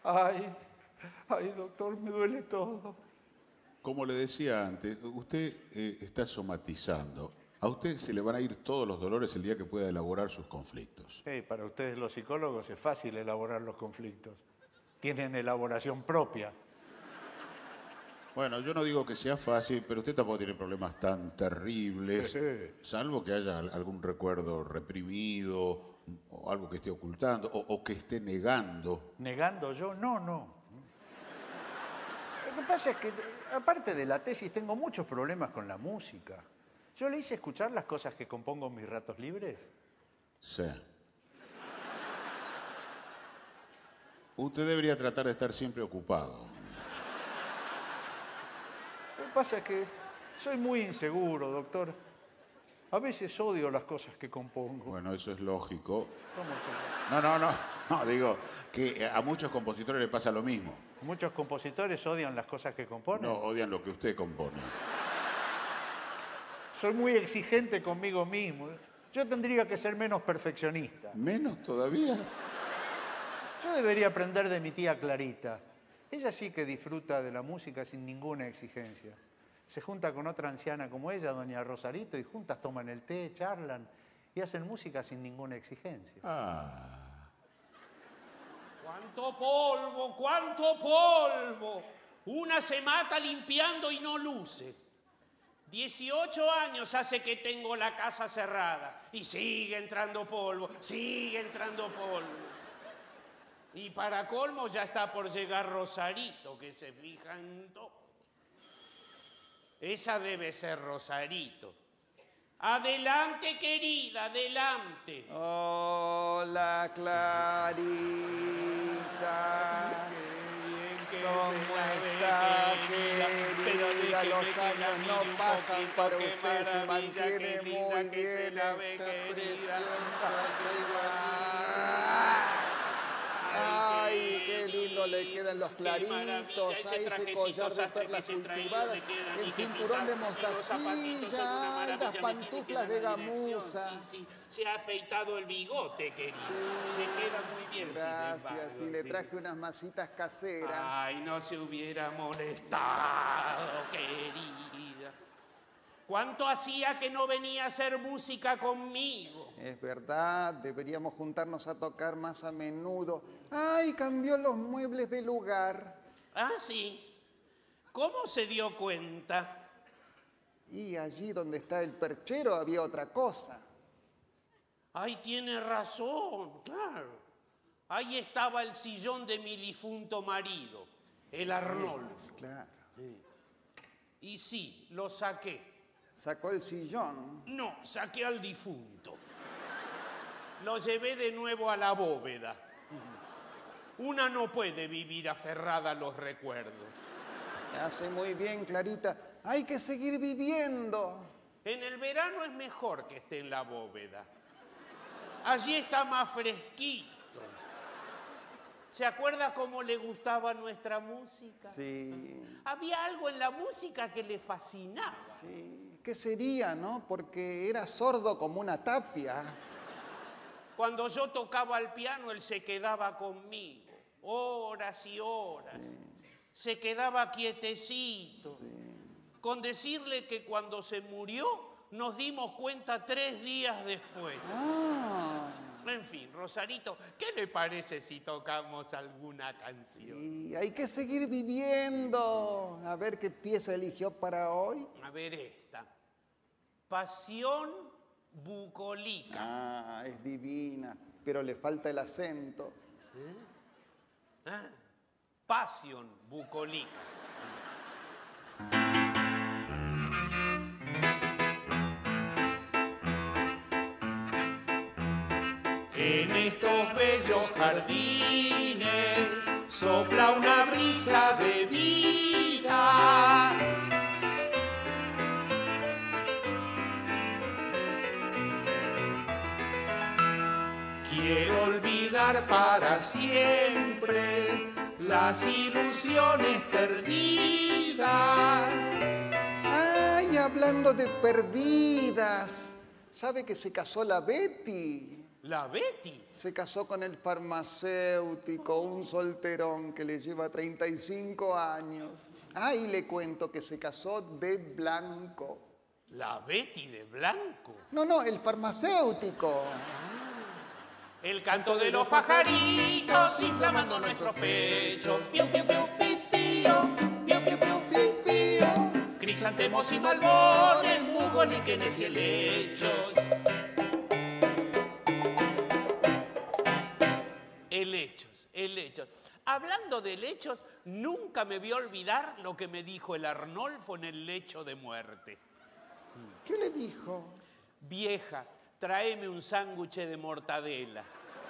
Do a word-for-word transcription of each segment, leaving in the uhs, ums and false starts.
Ay, ay, doctor, me duele todo. Como le decía antes, usted eh, está somatizando. A usted se le van a ir todos los dolores el día que pueda elaborar sus conflictos. Sí, para ustedes los psicólogos es fácil elaborar los conflictos. Tienen elaboración propia. Bueno, yo no digo que sea fácil, pero usted tampoco tiene problemas tan terribles, Sí. salvo que haya algún recuerdo reprimido, o algo que esté ocultando, o, o que esté negando. ¿Negando yo? No, no. Lo que pasa es que, aparte de la tesis, tengo muchos problemas con la música. ¿Yo le hice escuchar las cosas que compongo en mis ratos libres? Sí. Usted debería tratar de estar siempre ocupado. Lo que pasa es que soy muy inseguro, doctor. A veces odio las cosas que compongo. Bueno, eso es lógico. ¿Cómo que No, no, no. No, digo que a muchos compositores le pasa lo mismo. no? ¿Muchos compositores odian las cosas que componen? No, odian lo que usted compone. Soy muy exigente conmigo mismo. Yo tendría que ser menos perfeccionista. ¿Menos todavía? Yo debería aprender de mi tía Clarita. Ella sí que disfruta de la música sin ninguna exigencia. Se junta con otra anciana como ella, doña Rosarito, y juntas toman el té, charlan y hacen música sin ninguna exigencia. Ah. ¡Cuánto polvo, cuánto polvo! Una se mata limpiando y no luce. dieciocho años hace que tengo la casa cerrada y sigue entrando polvo, sigue entrando polvo. Y para colmo ya está por llegar Rosarito, que se fija en todo. Esa debe ser Rosarito. Adelante, querida, adelante. Hola, Clarita. ¿Cómo está, querida? Los años no pasan para usted, se mantiene muy bien esta preciosa. Ay, qué lindo le quedan los claritos, ahí ese collar de perlas cultivadas, el cinturón de mostacilla, ay, las pantuflas de gamuza. Sí, sí, se ha afeitado el bigote, querido. Sí. Le queda muy bien, Gracias, sin y le embargo, traje sí. unas masitas caseras. Ay, no se hubiera molestado, querida. ¿Cuánto hacía que no venía a hacer música conmigo? Es verdad, deberíamos juntarnos a tocar más a menudo. Ay, cambió los muebles de lugar. Ah, sí. ¿Cómo se dio cuenta? Y allí donde está el perchero había otra cosa. Ay, tiene razón, claro. Ahí estaba el sillón de mi difunto marido, el Arnolfo. Claro. Sí. Y sí, lo saqué. Sacó el sillón. No, saqué al difunto. Lo llevé de nuevo a la bóveda. Una no puede vivir aferrada a los recuerdos. Hace muy bien, Clarita. Hay que seguir viviendo. En el verano es mejor que esté en la bóveda. Allí está más fresquito. ¿Se acuerda cómo le gustaba nuestra música? Sí. Había algo en la música que le fascinaba. Sí. ¿Qué sería, no? Porque era sordo como una tapia. Cuando yo tocaba el piano, él se quedaba conmigo, horas y horas. Sí. Se quedaba quietecito. Sí. Con decirle que cuando se murió, nos dimos cuenta tres días después. Ah. En fin, Rosarito, ¿qué le parece si tocamos alguna canción? Y hay que seguir viviendo. A ver qué pieza eligió para hoy. A ver esta. Pasión bucólica. Ah, es divina, pero le falta el acento. ¿Eh? ¿Ah? Pasión bucólica. En estos bellos jardines sopla una brisa de vida. Quiero olvidar para siempre las ilusiones perdidas. Ay, hablando de perdidas, ¿sabe que se casó la Betty? ¿La Betty? Se casó con el farmacéutico, un solterón que le lleva treinta y cinco años. Ah, y le cuento que se casó de blanco. ¿La Betty de blanco? No, no, el farmacéutico. El canto de los pajaritos inflamando nuestros pechos. Piu, piu, piu, pi, pío. Piu, piu, piu, pi, pío. Crisantemos y malbones, musgos, líquenes y helechos. Helechos, helechos. Hablando de helechos, nunca me voy a olvidar lo que me dijo el Arnolfo en el lecho de muerte. ¿Qué le dijo? Vieja, tráeme un sándwich de mortadela.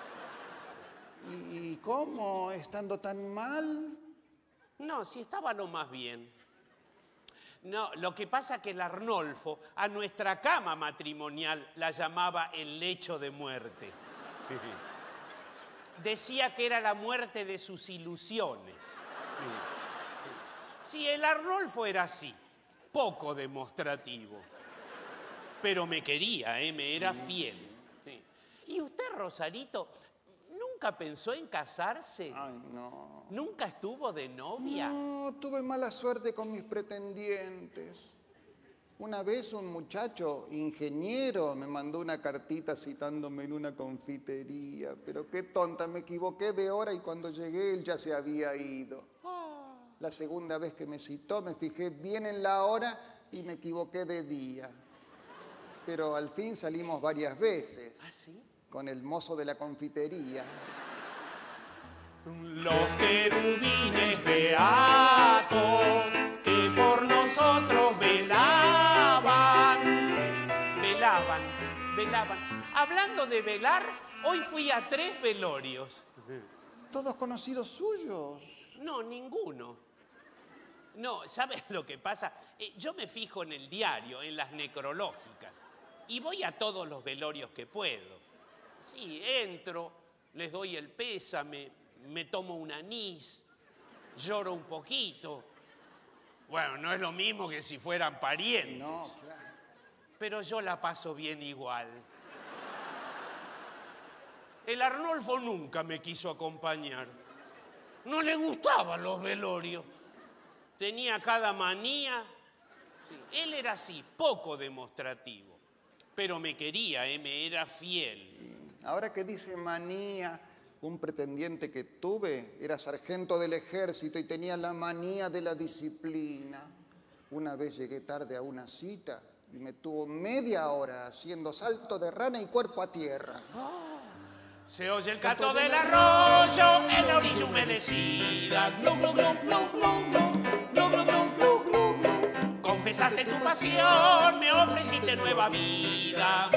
¿Y cómo? ¿Estando tan mal? No, si estaba lo más bien. No, lo que pasa es que el Arnolfo a nuestra cama matrimonial la llamaba el lecho de muerte. Decía que era la muerte de sus ilusiones. Sí, el Arnolfo era así, poco demostrativo. Pero me quería, ¿eh? Me era fiel. Sí. ¿Y usted, Rosarito, nunca pensó en casarse? Ay, no. ¿Nunca estuvo de novia? No, tuve mala suerte con mis pretendientes. Una vez un muchacho, ingeniero, me mandó una cartita citándome en una confitería. Pero qué tonta, me equivoqué de hora y cuando llegué él ya se había ido. La segunda vez que me citó me fijé bien en la hora y me equivoqué de día. Pero al fin salimos varias veces. ¿Ah, sí? Con el mozo de la confitería. Los querubines beatos que por nosotros velaban, velaban, velaban. Hablando de velar, hoy fui a tres velorios. ¿Todos conocidos suyos? No, ninguno. No, ¿sabes lo que pasa? Eh, yo me fijo en el diario, en las necrológicas, y voy a todos los velorios que puedo. Sí, entro, les doy el pésame, me tomo un anís, lloro un poquito. Bueno, no es lo mismo que si fueran parientes. No, claro. Pero yo la paso bien igual. El Arnolfo nunca me quiso acompañar. No le gustaban los velorios. Tenía cada manía. Sí, él era así, poco demostrativo. Pero me quería, ¿eh? Me era fiel. Ahora que dice manía, un pretendiente que tuve era sargento del ejército y tenía la manía de la disciplina. Una vez llegué tarde a una cita y me tuvo media hora haciendo salto de rana y cuerpo a tierra. Se oye el canto del arroyo en la orilla humedecida. Glu, glu, glu, glu, glu, glu, glu, glu, glu, glu, glu, glu. Confesaste tu pasión, me ofreciste nueva vida.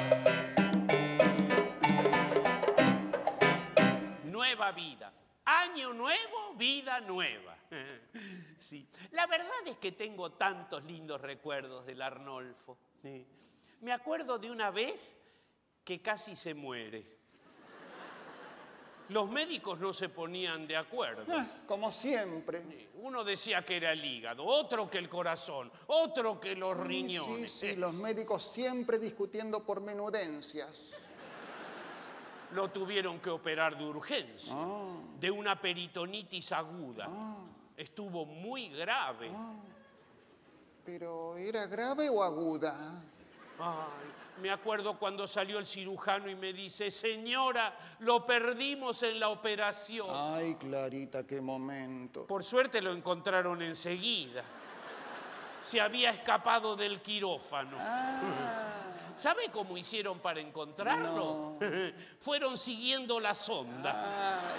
Nueva vida. Año nuevo, vida nueva. Sí. La verdad es que tengo tantos lindos recuerdos del Arnolfo. Sí. Me acuerdo de una vez que casi se muere. Los médicos no se ponían de acuerdo. Ah, como siempre. Uno decía que era el hígado, otro que el corazón, otro que los Sí, riñones. sí, sí, los médicos siempre discutiendo por menudencias. Lo tuvieron que operar de urgencia, Ah. de una peritonitis aguda. Ah. Estuvo muy grave. Ah. ¿Pero era grave o aguda? Ay, me acuerdo cuando salió el cirujano y me dice, señora, lo perdimos en la operación. Ay, Clarita, qué momento. Por suerte lo encontraron enseguida. Se había escapado del quirófano. Ah. ¿Sabe cómo hicieron para encontrarlo? No. Fueron siguiendo la sonda. Ay,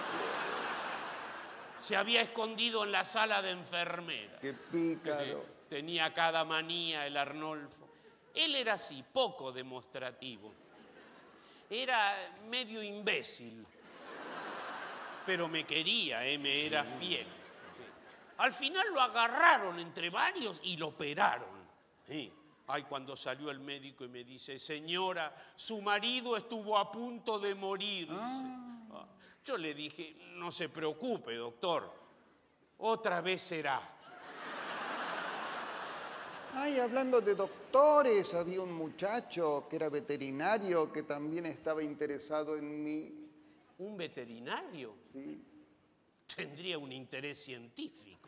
Se había escondido en la sala de enfermera. qué pícaro. Tenía cada manía el Arnolfo. Él era así, poco demostrativo. Era medio imbécil. Pero me quería, ¿eh? Me era fiel. Sí. Al final lo agarraron entre varios y lo operaron. Sí. Ay, cuando salió el médico y me dice, señora, su marido estuvo a punto de morirse. Ah. Yo le dije, no se preocupe, doctor, otra vez será. Ay, hablando de doctores, había un muchacho que era veterinario que también estaba interesado en mí. ¿Un veterinario? Sí. Tendría un interés científico.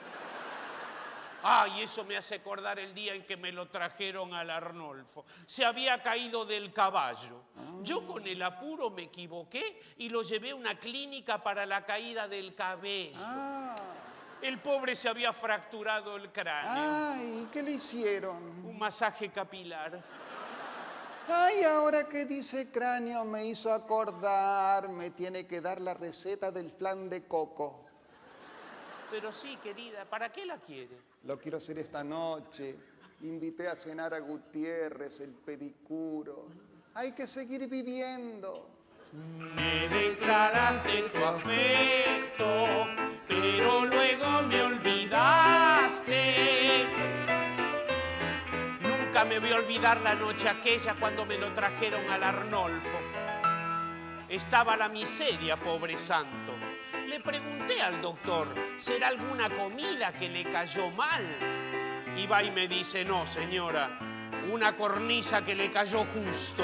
Ay, eso me hace acordar el día en que me lo trajeron al Arnolfo. Se había caído del caballo. Yo con el apuro me equivoqué y lo llevé a una clínica para la caída del cabello. Ah. El pobre se había fracturado el cráneo. Ay, ¿qué le hicieron? Un masaje capilar. Ay, ahora que dice cráneo me hizo acordar, me tiene que dar la receta del flan de coco. Pero sí, querida, ¿para qué la quiere? Lo quiero hacer esta noche. Invité a cenar a Gutiérrez, el pedicuro. Hay que seguir viviendo. Me declaraste tu afecto, pero luego me olvidaste. Nunca me voy a olvidar la noche aquella cuando me lo trajeron al Arnolfo. Estaba la miseria, pobre santo. Le pregunté al doctor, ¿será alguna comida que le cayó mal? Y va y me dice, no, señora, una cornisa que le cayó justo.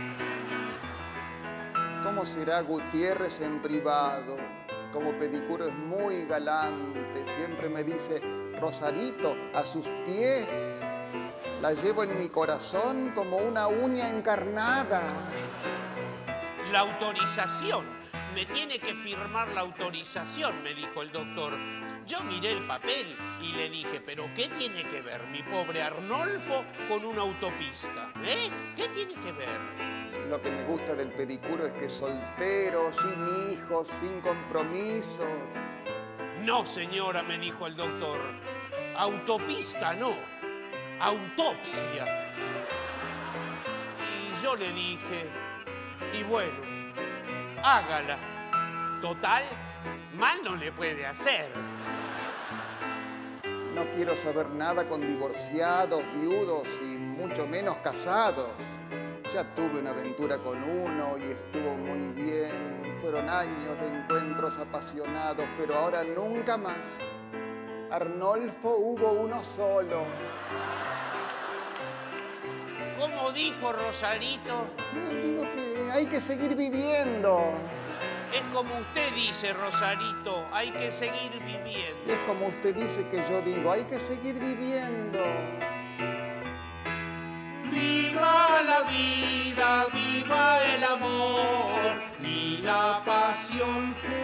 ¿Cómo será Gutiérrez en privado? Como pedicuro es muy galante. Siempre me dice, Rosarito, a sus pies. La llevo en mi corazón como una uña encarnada. La autorización. Me tiene que firmar la autorización, me dijo el doctor. Yo miré el papel y le dije, ¿pero qué tiene que ver mi pobre Arnolfo con una autopista? ¿Eh? ¿Qué tiene que ver? Lo que me gusta del pedicuro es que es soltero, sin hijos, sin compromisos. No, señora, me dijo el doctor. Autopista no, autopsia. Y yo le dije, y bueno, hágala. Total, mal no le puede hacer. No quiero saber nada con divorciados, viudos y mucho menos casados. Ya tuve una aventura con uno y estuvo muy bien. Fueron años de encuentros apasionados, pero ahora nunca más. Arnolfo hubo uno solo. ¿Cómo dijo Rosarito? No, digo que hay que seguir viviendo. Es como usted dice, Rosarito, hay que seguir viviendo. Es como usted dice que yo digo, hay que seguir viviendo. Viva la vida, viva el amor y la pasión juntos.